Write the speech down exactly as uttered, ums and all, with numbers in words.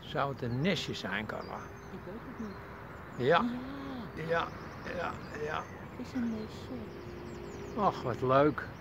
Zou het een nestje zijn, Carla? Ik weet het niet. Ja, Ja, ja, ja, ja. het is een nestje. Ach, wat leuk.